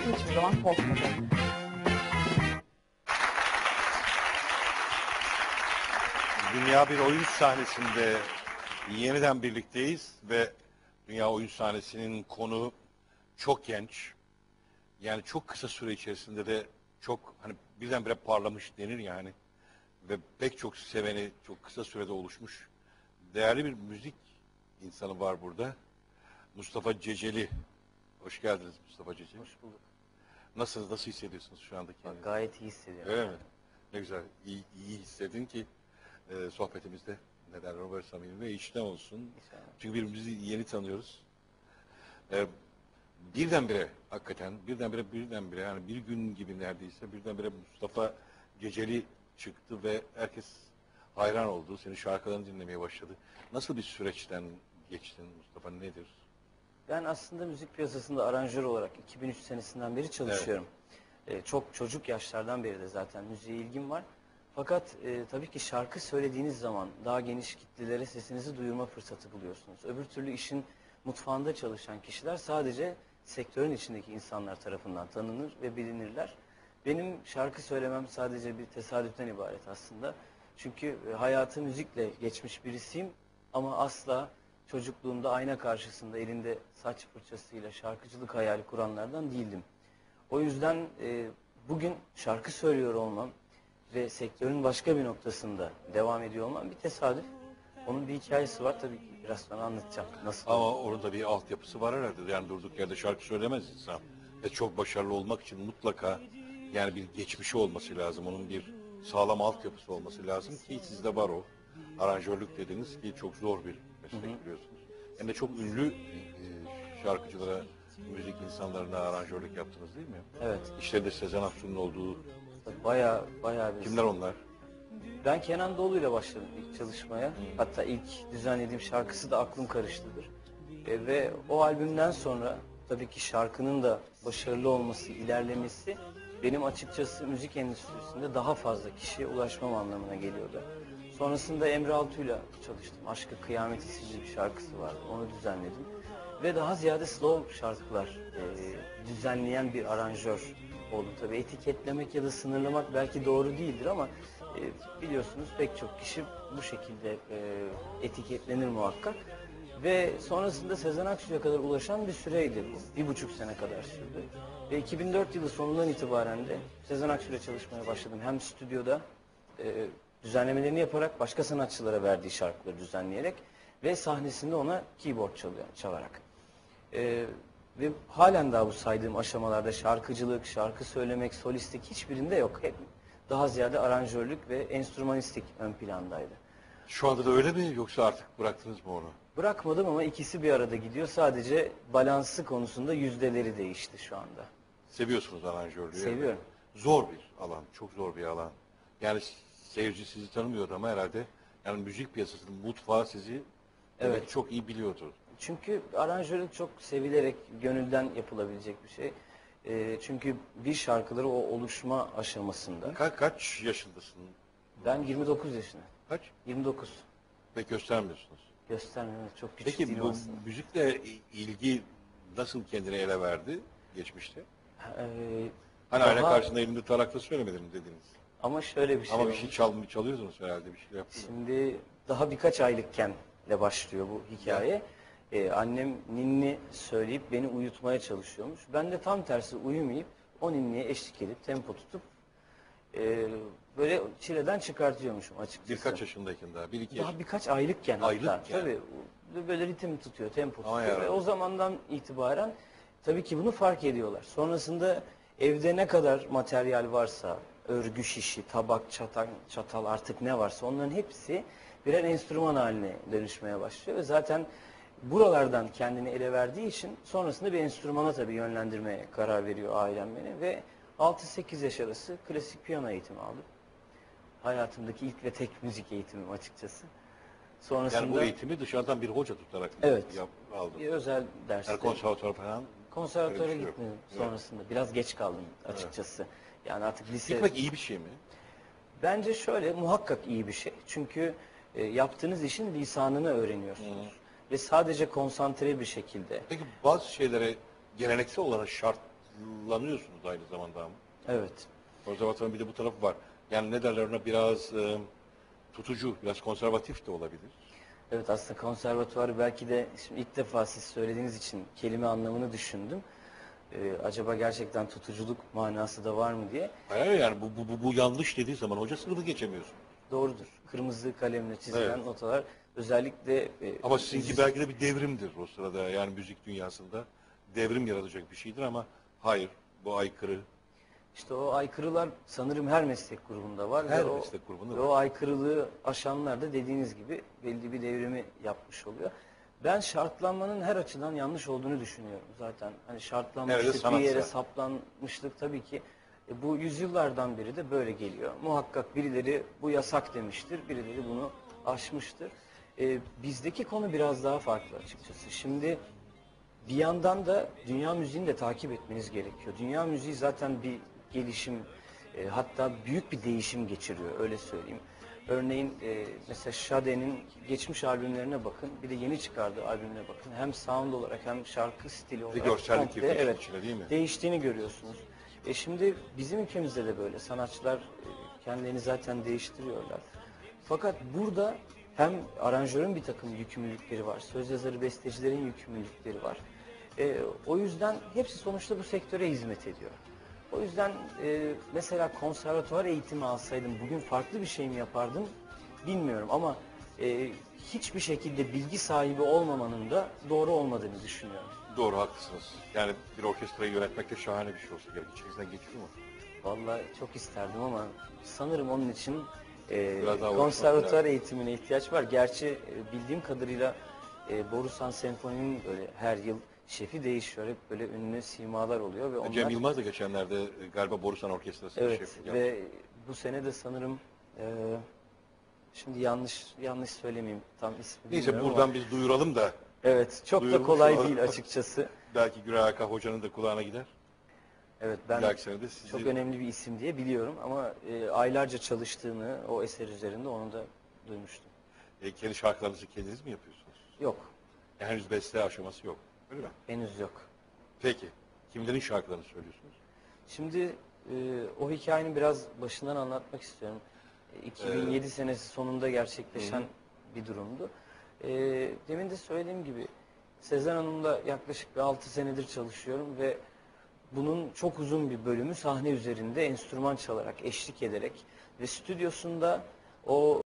sanatım hiçbir zaman korkmadı. Dünya bir oyun sahnesinde yeniden birlikteyiz ve dünya oyun sahnesinin konu çok genç. Yani çok kısa süre içerisinde de çok hani birdenbire parlamış denir yani. Ve pek çok seveni çok kısa sürede oluşmuş. Değerli bir müzik insanı var burada. Mustafa Ceceli. Hoş geldiniz Mustafa Ceceli. Hoş bulduk. Nasılsınız? Nasıl hissediyorsunuz şu anda kendinizi? Gayet iyi hissediyorum. Öyle mi? Ne güzel. İyi hissedin ki sohbetimizde neden böyle samimi ve içten olsun. İnşallah. Çünkü birbirimizi yeni tanıyoruz. Birdenbire hakikaten birdenbire yani bir gün gibi neredeyse birdenbire Mustafa Ceceli çıktı ve herkes hayran oldu. Senin şarkılarını dinlemeye başladı. Nasıl bir süreçten geçtin Mustafa, nedir? Ben aslında müzik piyasasında aranjör olarak 2003 senesinden beri çalışıyorum. Çok çocuk yaşlardan beri de zaten müziğe ilgim var. Fakat tabii ki şarkı söylediğiniz zaman daha geniş kitlelere sesinizi duyurma fırsatı buluyorsunuz. Öbür türlü işin mutfağında çalışan kişiler sadece sektörün içindeki insanlar tarafından tanınır ve bilinirler. Benim şarkı söylemem sadece bir tesadüften ibaret aslında. Çünkü hayatı müzikle geçmiş birisiyim ama asla çocukluğumda ayna karşısında elinde saç fırçasıyla şarkıcılık hayali kuranlardan değildim. O yüzden bugün şarkı söylüyor olmam ve sektörün başka bir noktasında devam ediyor olmam bir tesadüf. Onun bir hikayesi var, tabii ki biraz sonra anlatacağım. Nasıl Ama oldu? orada bir altyapısı var herhalde. Yani durduk yerde şarkı söylemez insan. Ve çok başarılı olmak için mutlaka yani bir geçmişi olması lazım. Onun bir sağlam altyapısı olması lazım ki sizde var o. Aranjörlük dediniz ki çok zor bir meslek biliyorsunuz. Hem de çok ünlü şarkıcılara, müzik insanlarına aranjörlük yaptınız değil mi? Evet, İşte de Sezen Aksu'nun olduğu. bayağı bir... Kimler onlar? Ben Kenan Doğulu'yla başladım ilk çalışmaya. Hatta ilk düzenlediğim şarkısı da Aklım Karıştı'dır. Ve o albümden sonra tabii ki şarkının da başarılı olması, ilerlemesi benim açıkçası müzik endüstrisinde daha fazla kişiye ulaşmam anlamına geliyordu. Sonrasında Emre Altuğ'yla çalıştım. Aşkı Kıyamet isimli bir şarkısı vardı. Onu düzenledim. Ve daha ziyade slow şarkılar düzenleyen bir aranjör oldum. Tabii etiketlemek ya da sınırlamak belki doğru değildir ama biliyorsunuz pek çok kişi bu şekilde etiketlenir muhakkak. Ve sonrasında Sezen Aksu'ya kadar ulaşan bir süreydi bu. 1,5 sene kadar sürdü. Ve 2004 yılı sonundan itibaren de Sezen Aksu'yla çalışmaya başladım. Hem stüdyoda düzenlemelerini yaparak, başka sanatçılara verdiği şarkıları düzenleyerek ve sahnesinde ona keyboard çalarak. Ve halen daha bu saydığım aşamalarda şarkıcılık, şarkı söylemek, solistlik hiçbirinde yok. Hep daha ziyade aranjörlük ve enstrümanistik ön plandaydı. Şu anda da öyle mi yoksa artık bıraktınız mı onu? Bırakmadım ama ikisi bir arada gidiyor. Sadece balansı konusunda yüzdeleri değişti şu anda. Seviyorsunuz aranjörlüğü. Seviyorum. Zor bir alan, çok zor bir alan. Yani seyirci sizi tanımıyordu ama herhalde yani müzik piyasasının mutfağı sizi Evet. çok iyi biliyordu. Çünkü aranjörlük çok sevilerek, gönülden yapılabilecek bir şey. Çünkü bir şarkıları o oluşma aşamasında. Kaç yaşındasın? Ben 29 yaşındayım. Kaç? 29. Ve göstermiyorsunuz. Göstermiyorum. Çok küçük Peki değilim bu aslında. müzikle ilgi nasıl kendine ele verdi geçmişte? Ee, Hani daha- ayna karşısında elimde tarakla söylemedim dediniz. Ama şöyle bir şey Ama bir olmuş. şey çalıyordunuz herhalde, bir şey yaptınız. Şimdi daha birkaç aylıkken de başlıyor bu hikaye. Annem ninni söyleyip beni uyutmaya çalışıyormuş. Ben de tam tersi uyumayıp o ninniye eşlik edip tempo tutup böyle çileden çıkartıyormuşum açıkçası. Birkaç yaşındayken daha, bir iki Daha yaş. birkaç aylıkken hatta. Aylıkken. Tabii böyle ritim tutuyor, tempo Aman tutuyor ve yarabbim. o zamandan itibaren tabii ki bunu fark ediyorlar. Sonrasında evde ne kadar materyal varsa, örgü şişi, tabak, çatal artık ne varsa onların hepsi birer enstrüman haline dönüşmeye başlıyor ve zaten buralardan kendini ele verdiği için sonrasında bir enstrümana tabii yönlendirmeye karar veriyor ailem beni ve 6-8 yaş arası klasik piyano eğitimi aldım. Hayatımdaki ilk ve tek müzik eğitimim açıkçası. Sonrasında Yani bu eğitimi dışarıdan bir hoca tutarak Evet. aldın. bir özel derste Yani konservatuvar falan. konservatöre öyle bir şey yok. gitmedim Evet. sonrasında. Biraz geç kaldım açıkçası. Yani artık lise... Gitmek iyi bir şey mi? Bence şöyle, muhakkak iyi bir şey. Çünkü yaptığınız işin lisanını öğreniyorsunuz. Ve sadece konsantre bir şekilde. Peki bazı şeylere geleneksel olarak kullanıyorsunuz aynı zamanda ama. Evet. Konservatuvarın bir de bu tarafı var. Yani ne derler ona, biraz tutucu, biraz konservatif de olabilir. Evet, aslında konservatuvar belki de şimdi ilk defa siz söylediğiniz için kelime anlamını düşündüm. Acaba gerçekten tutuculuk manası da var mı diye. Hayır, yani bu yanlış dediği zaman hoca sınıfı geçemiyorsun. Doğrudur. Kırmızı kalemle çizilen Evet. notalar özellikle Ama sizinki belki de bir devrimdir o sırada, yani müzik dünyasında devrim yaratacak bir şeydir ama hayır, bu aykırı. işte o aykırılar sanırım her meslek grubunda var Her ve meslek grubunda ve var. o aykırılığı aşanlar da dediğiniz gibi belli bir devrimi yapmış oluyor. Ben şartlanmanın her açıdan yanlış olduğunu düşünüyorum zaten. Hani Nerede şartlanmışlık, bir sanatsa. yere saplanmışlık tabii ki bu yüzyıllardan beri de böyle geliyor. Muhakkak birileri bu yasak demiştir, birileri bunu aşmıştır. Bizdeki konu biraz daha farklı açıkçası. Şimdi bir yandan da dünya müziğini de takip etmeniz gerekiyor. Dünya müziği zaten bir gelişim, hatta büyük bir değişim geçiriyor, öyle söyleyeyim. Örneğin mesela Sade'nin geçmiş albümlerine bakın, bir de yeni çıkardığı albümüne bakın. Hem sound olarak hem şarkı stili olarak görsellik komple, girdi işin evet, içine, değil mi? değiştiğini görüyorsunuz. Şimdi bizim ülkemizde de böyle sanatçılar kendilerini zaten değiştiriyorlar. Fakat burada hem aranjörün bir takım yükümlülükleri var, söz yazarı, bestecilerin yükümlülükleri var. O yüzden hepsi sonuçta bu sektöre hizmet ediyor. O yüzden mesela konservatuvar eğitimi alsaydım bugün farklı bir şey mi yapardım bilmiyorum ama hiçbir şekilde bilgi sahibi olmamanın da doğru olmadığını düşünüyorum. Doğru, haklısınız. Yani bir orkestrayı yönetmek de şahane bir şey olsa gerek. İçinizden geçiyor mu? Vallahi çok isterdim ama sanırım onun için Biraz daha konservatuvar uğraşmak lazım. eğitimine ihtiyaç var. Gerçi bildiğim kadarıyla Borusan Senfoni'nin böyle her yıl şefi değişiyor. Hep böyle ünlü simalar oluyor ve Cem onlar, Yılmaz da geçenlerde galiba Borusan Orkestrası'nın evet, şefi yaptı. ve bu sene de sanırım şimdi yanlış söylemeyeyim, tam ismi Neyse, bilmiyorum buradan ama biz duyuralım da evet, çok da duyurmuş kolay olalım. değil açıkçası. Belki Güray Aka Hoca'nın da kulağına gider. Evet, Bir ben dahaki sene de sizi... çok önemli bir isim diye biliyorum ama aylarca çalıştığını o eser üzerinde onu da duymuştum. kendi şarkılarınızı kendiniz mi yapıyorsunuz? Yok, Henüz beste aşaması yok. Öyle mi? henüz yok. Peki. Kimlerin şarkılarını söylüyorsunuz? Şimdi o hikayenin biraz başından anlatmak istiyorum. 2007 senesi sonunda gerçekleşen bir durumdu. Demin de söylediğim gibi Sezen Hanım'la yaklaşık bir 6 senedir çalışıyorum ve bunun çok uzun bir bölümü sahne üzerinde enstrüman çalarak, eşlik ederek ve stüdyosunda o